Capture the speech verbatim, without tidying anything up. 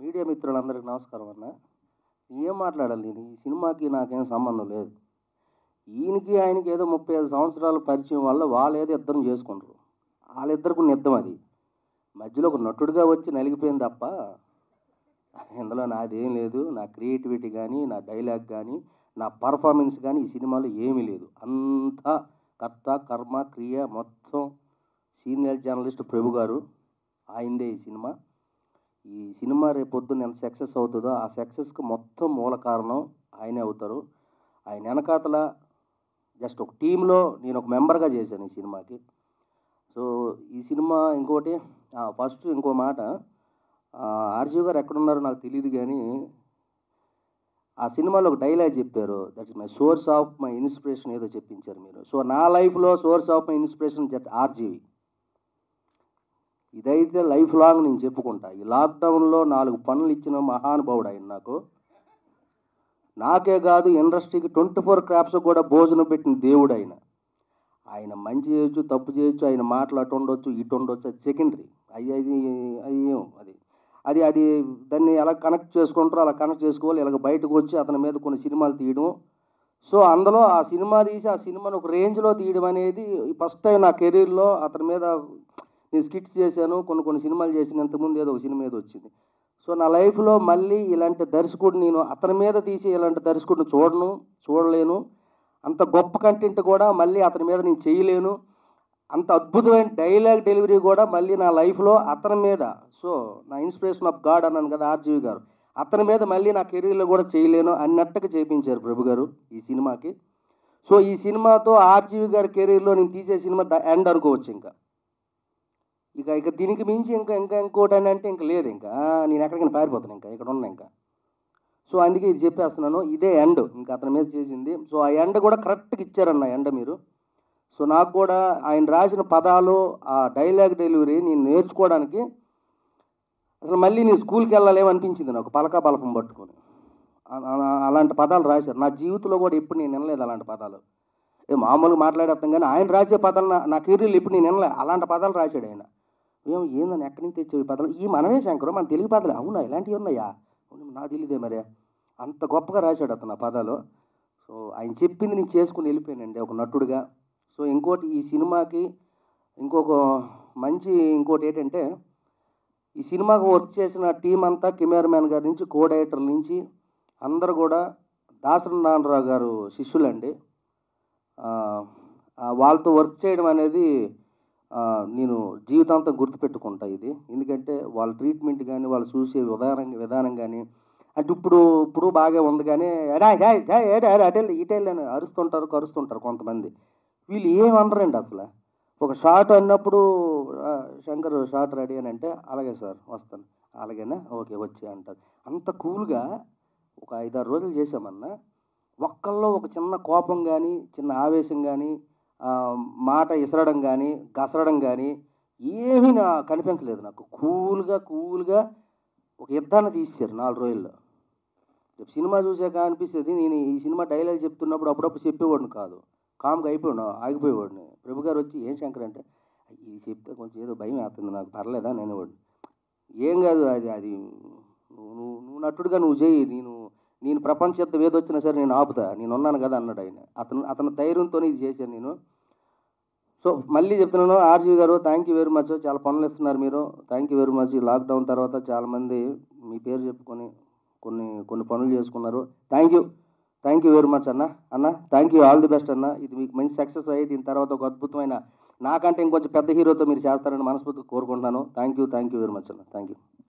Media మిత్రులందరికీ నమస్కారం అన్న. ఏం మాట్లాడాలి నేను? ఈ సినిమాకి నాకేం సంబంధం లేదు. ఈయనకి ఆయనకి ఏదో ముప్పై ఐదు సంవత్సరాల పరిచయం వల్ల వాళ్ళేదో ఇద్దరం చేసుకుంటారు. వాళ్ళిద్దరికి నిద్దం అది. మధ్యలో ఒక నటుడిగా వచ్చి నలిగిపోయింది తప్ప ఇందులో నాదేం లేదు. నా క్రియేటివిటీ కానీ, నా డైలాగ్ కానీ, నా పర్ఫార్మెన్స్ కానీ ఈ సినిమాలో ఏమీ లేదు. అంతా కర్త, కర్మ, క్రియ మొత్తం సీనియర్ జర్నలిస్ట్ ప్రభు గారు ఆయనదే ఈ సినిమా. ఈ సినిమా రేపొద్దున ఎంత సక్సెస్ అవుతుందో ఆ సక్సెస్కి మొత్తం మూల కారణం ఆయనే అవుతారు. ఆయన వెనకాతల జస్ట్ ఒక టీంలో నేను ఒక మెంబర్గా చేశాను ఈ సినిమాకి. సో ఈ సినిమా ఇంకోటి ఫస్ట్ ఇంకో మాట, ఆర్జీవి గారు ఎక్కడున్నారో నాకు తెలియదు కానీ ఆ సినిమాలో ఒక డైలాగ్ చెప్పారు, that is my source of my inspiration ఏదో చెప్పించారు మీరు. సో నా లైఫ్లో source of my inspiration just RGV. ఇదైతే లైఫ్ లాంగ్ నేను చెప్పుకుంటా. ఈ లాక్డౌన్లో నాలుగు పనులు ఇచ్చిన మహానుభావుడు ఆయన. నాకు నాకే కాదు ఇండస్ట్రీకి ట్వంటీ ఫోర్ క్రాప్స్ కూడా భోజనం పెట్టిన దేవుడు ఆయన. ఆయన మంచి చేయొచ్చు, తప్పు చేయొచ్చు, ఆయన మాటలు అటు ఉండొచ్చు, ఇటు ఉండొచ్చు, అది సెకండరీ. అవి అది అయ్యేం అది అది అది దాన్ని ఎలా కనెక్ట్ చేసుకుంటారో అలా కనెక్ట్ చేసుకోవాలి. ఇలాగ బయటకు వచ్చి అతని మీద కొన్ని సినిమాలు తీయడం. సో అందులో ఆ సినిమా తీసి ఆ సినిమాను ఒక రేంజ్లో తీయడం అనేది ఫస్ట్ టైం నా కెరీర్లో. అతని మీద నేను స్కిట్స్ చేశాను, కొన్ని కొన్ని సినిమాలు చేసిన, ఇంతకుముందు ఏదో ఒక సినిమా ఏదో వచ్చింది. సో నా లైఫ్లో మళ్ళీ ఇలాంటి దర్శకుడు నేను అతని మీద తీసి ఇలాంటి దర్శకుడిని చూడను, చూడలేను. అంత గొప్ప కంటెంట్ కూడా మళ్ళీ అతని మీద నేను చేయలేను. అంత అద్భుతమైన డైలాగ్ డెలివరీ కూడా మళ్ళీ నా లైఫ్లో అతని మీద, సో నా ఇన్స్పిరేషన్ ఆఫ్ గాడ్ అన్నాను కదా ఆర్జీవి గారు, అతని మీద మళ్ళీ నా కెరీర్లో కూడా చేయలేను అన్నట్టుగా చేయించారు ప్రభు గారు ఈ సినిమాకి. సో ఈ సినిమాతో ఆర్జీవి గారి కెరీర్లో నేను తీసే సినిమా ద ఎండ్ అనుకోవచ్చు. ఇంకా ఇక ఇక దీనికి మించి ఇంకా ఇంకా ఇంకోటి అని అంటే ఇంకా లేదు. ఇంకా నేను ఎక్కడికైనా పారిపోతాను, ఇంకా ఇక్కడ ఉన్నా ఇంకా. సో అందుకే ఇది చెప్పేస్తున్నాను, ఇదే ఎండ్ ఇంకా అతని మీద చేసింది. సో ఆ ఎండ్ కూడా కరెక్ట్గా ఇచ్చారన్న ఎండ్ మీరు. సో నాకు కూడా ఆయన రాసిన పదాలు, ఆ డైలాగ్ డెలివరీ నేను నేర్చుకోవడానికి అసలు మళ్ళీ నేను స్కూల్కి వెళ్ళాలేమనిపించింది నాకు, పలకా బలపం పట్టుకొని. అలాంటి పదాలు రాశారు. నా జీవితంలో కూడా ఎప్పుడు నేను వినలేదు అలాంటి పదాలు. ఏ మామూలుగా మాట్లాడేస్తాం కానీ ఆయన రాసే పదాలు నా నా కెరీర్లో ఇప్పుడు నేను వినలే. అలాంటి పదాలు రాశాడు ఆయన. ఏం ఏందని ఎక్కడి నుంచి తెచ్చావు ఈ పదాలు? ఈ మనమే శంకరు, మన తెలుగు పదాలు అవునా, ఇలాంటివి ఉన్నాయా? నాకు తెలియదే మరి. అంత గొప్పగా రాశాడు అతను ఆ పదాలు. సో ఆయన చెప్పింది నేను చేసుకుని వెళ్ళిపోయానండి ఒక నటుడుగా. సో ఇంకోటి ఈ సినిమాకి ఇంకొక మంచి ఇంకోటి ఏంటంటే, ఈ సినిమాకు వర్క్ చేసిన టీం అంతా కెమెరామ్యాన్ గారి నుంచి కో డైరెక్టర్ నుంచి అందరూ కూడా దాసరి నారాయణరావు గారు శిష్యులండి. వాళ్ళతో వర్క్ చేయడం అనేది నేను జీవితాంతం గుర్తుపెట్టుకుంటా ఇది. ఎందుకంటే వాళ్ళ ట్రీట్మెంట్ కానీ, వాళ్ళు చూసే విధానం విధానం కానీ అంటే ఇప్పుడు ఇప్పుడు బాగా ఉంది కానీ అటెల్ ఇటెల్ అని అరుస్తుంటారు, కరుస్తుంటారు కొంతమంది. వీళ్ళు ఏమనరండి అసలు. ఒక షాట్ అన్నప్పుడు శంకర్ షాట్ రెడీ అని అంటే అలాగే సార్ వస్తాను, అలాగేనా ఓకే వచ్చి అంటారు. అంత కూల్గా ఒక ఐదారు రోజులు చేసామన్నా ఒక్కల్లో ఒక చిన్న కోపం కానీ, చిన్న ఆవేశం కానీ, మాట ఇసరడం కానీ, గసరడం కానీ ఏమీ నా కనిపించలేదు నాకు. కూల్గా కూల్గా ఒక యుద్ధాన్ని తీశారు నాలుగు రోజుల్లో. సినిమా చూసాక అనిపిస్తుంది, నేను ఈ సినిమా డైలాగ్ చెప్తున్నప్పుడు అప్పుడప్పుడు చెప్పేవాడిని కాదు, కామ్గా అయిపోయాడు ఆగిపోయేవాడిని. ప్రభు గారు వచ్చి ఏం శంకర్ అంటే ఇది చెప్తే కొంచెం ఏదో భయం వేస్తుంది నాకు, పర్లేదా నేను వాడిని. ఏం కాదు అది అది నువ్వు నువ్వు నటుడుగా నువ్వు చేయి, నేను నేను ప్రపంచ యుద్ధం ఏదొచ్చినా సరే నేను ఆపుతా, నేను ఉన్నాను కదా అన్నాడు ఆయన. అతను అతని ధైర్యంతో ఇది చేశాను నేను. సో మళ్ళీ చెప్తున్నాను ఆర్జీవి గారు, థ్యాంక్ యూ వెరీ మచ్. చాలా పనులు ఇస్తున్నారు మీరు, థ్యాంక్ యూ వెరీ మచ్. ఈ లాక్డౌన్ తర్వాత చాలామంది మీ పేరు చెప్పుకొని కొన్ని కొన్ని పనులు చేసుకున్నారు. Thank you thank you very much అన్న. అన్న thank you, all the best అన్న. ఇది మీకు మంచి సక్సెస్ అయ్యి దీని తర్వాత ఒక అద్భుతమైన, నాకంటే ఇంకొంచెం పెద్ద హీరోతో మీరు చేస్తారని మనస్ఫూర్తిగా కోరుకుంటున్నాను. Thank you thank you very much అన్న. Thank you.